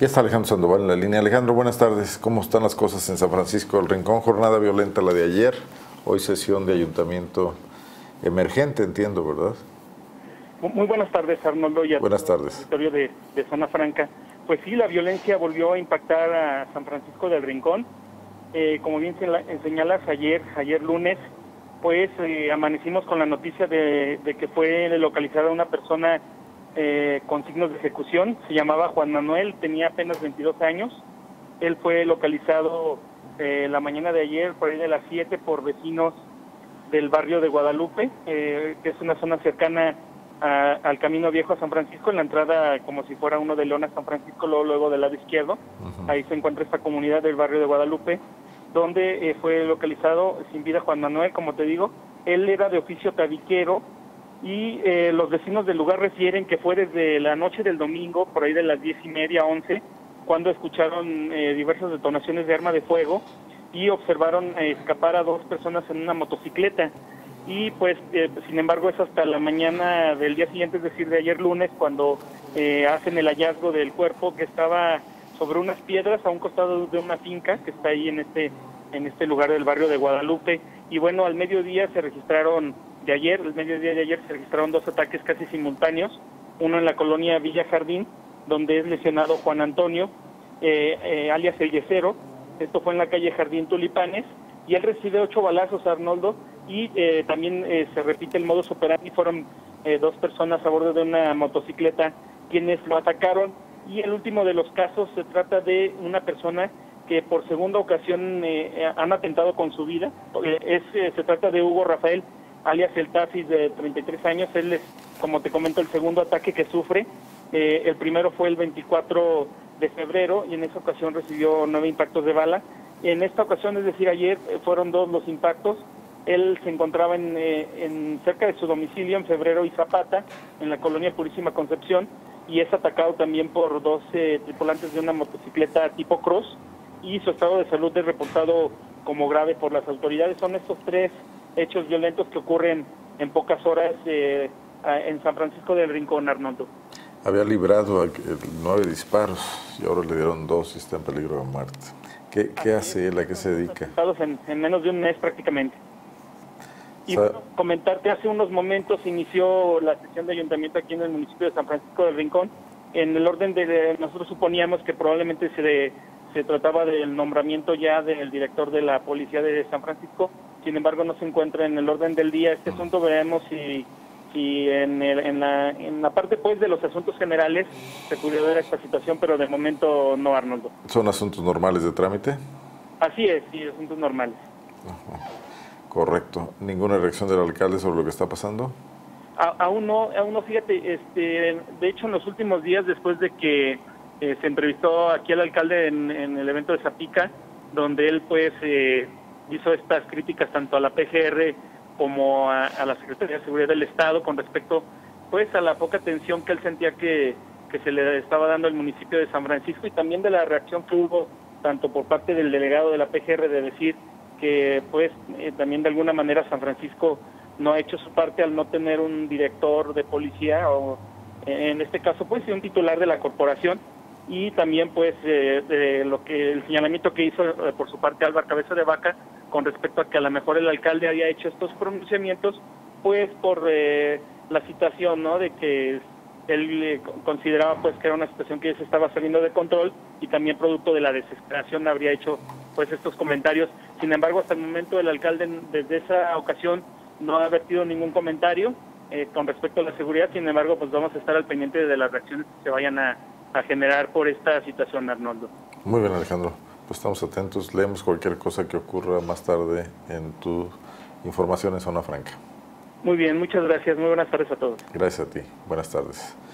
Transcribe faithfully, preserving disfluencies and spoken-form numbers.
Ya está Alejandro Sandoval en la línea. Alejandro, buenas tardes. ¿Cómo están las cosas en San Francisco del Rincón? Jornada violenta la de ayer, hoy sesión de ayuntamiento emergente, entiendo, ¿verdad? Muy buenas tardes, Arnoldo, y a buenas tardes. el territorio de, de Zona Franca. Pues sí, la violencia volvió a impactar a San Francisco del Rincón. Eh, como bien señalas, ayer, ayer lunes, pues eh, amanecimos con la noticia de, de que fue localizada una persona eh, con signos de ejecución. Se llamaba Juan Manuel, tenía apenas veintidós años. Él fue localizado eh, la mañana de ayer, por ahí de las siete, por vecinos del barrio de Guadalupe, eh, que es una zona cercana a, al Camino Viejo a San Francisco, en la entrada como si fuera uno de León a San Francisco, luego, luego del lado izquierdo. Uh-huh. Ahí se encuentra esta comunidad del barrio de Guadalupe, donde eh, fue localizado sin vida Juan Manuel, como te digo. Él era de oficio tabiquero y eh, los vecinos del lugar refieren que fue desde la noche del domingo, por ahí de las diez y media, once, cuando escucharon eh, diversas detonaciones de arma de fuego y observaron eh, escapar a dos personas en una motocicleta. Y pues, eh, sin embargo, es hasta la mañana del día siguiente, es decir, de ayer lunes, cuando eh, hacen el hallazgo del cuerpo, que estaba sobre unas piedras a un costado de una finca que está ahí en este en este lugar del barrio de Guadalupe. Y bueno, al mediodía se registraron, de ayer, el mediodía de ayer se registraron dos ataques casi simultáneos, uno en la colonia Villa Jardín, donde es lesionado Juan Antonio, eh, eh, alias El Yesero. Esto fue en la calle Jardín Tulipanes, y él recibe ocho balazos, Arnoldo, y eh, también eh, se repite el modus operandi. Fueron eh, dos personas a bordo de una motocicleta quienes lo atacaron, y el último de los casos se trata de una persona que por segunda ocasión eh, han atentado con su vida. Es, eh, se trata de Hugo Rafael, alias El Tafis, de treinta y tres años. Él es, como te comento, el segundo ataque que sufre. Eh, el primero fue el veinticuatro de febrero y en esa ocasión recibió nueve impactos de bala. En esta ocasión, es decir, ayer, fueron dos los impactos. Él se encontraba en, eh, en cerca de su domicilio en Febrero y Zapata, en la colonia Purísima Concepción, y es atacado también por dos eh, tripulantes de una motocicleta tipo cross, y su estado de salud es reportado como grave por las autoridades. Son estos tres hechos violentos que ocurren en pocas horas eh, en San Francisco del Rincón, Arnoldo. Había librado nueve disparos y ahora le dieron dos y está en peligro de muerte. ¿Qué, qué hace él? ¿A qué se dedica? En, en menos de un mes prácticamente. Y bueno, comentarte, hace unos momentos inició la sesión de ayuntamiento aquí en el municipio de San Francisco del Rincón. En el orden de, nosotros suponíamos que probablemente se, de, se trataba del nombramiento ya del director de la policía de San Francisco. Sin embargo, no se encuentra en el orden del día este asunto. Veremos si, si en, el, en, la, en la parte pues de los asuntos generales se pudiera ver esta situación, pero de momento no, Arnoldo. ¿Son asuntos normales de trámite? Así es, sí, asuntos normales. Ajá. Correcto. ¿Ninguna reacción del alcalde sobre lo que está pasando? A, aún no, aún no, fíjate, este, de hecho en los últimos días, después de que eh, se entrevistó aquí al alcalde en, en el evento de Zapica, donde él pues eh, hizo estas críticas tanto a la P G R como a, a la Secretaría de Seguridad del Estado con respecto pues a la poca atención que él sentía que, que se le estaba dando al municipio de San Francisco, y también de la reacción que hubo tanto por parte del delegado de la P G R de decir que pues eh, también de alguna manera San Francisco no ha hecho su parte al no tener un director de policía, o eh, en este caso pues un titular de la corporación, y también pues eh, de lo que el señalamiento que hizo eh, por su parte Álvaro Cabeza de Vaca con respecto a que a lo mejor el alcalde había hecho estos pronunciamientos pues por eh, la situación, ¿no?, de que él eh, consideraba pues que era una situación que se estaba saliendo de control, y también producto de la desesperación habría hecho pues estos comentarios. Sin embargo, hasta el momento el alcalde desde esa ocasión no ha vertido ningún comentario eh, con respecto a la seguridad. Sin embargo, pues vamos a estar al pendiente de las reacciones que se vayan a, a generar por esta situación, Arnoldo. Muy bien, Alejandro. Pues estamos atentos, leemos cualquier cosa que ocurra más tarde en tu información en Zona Franca. Muy bien, muchas gracias. Muy buenas tardes a todos. Gracias a ti. Buenas tardes.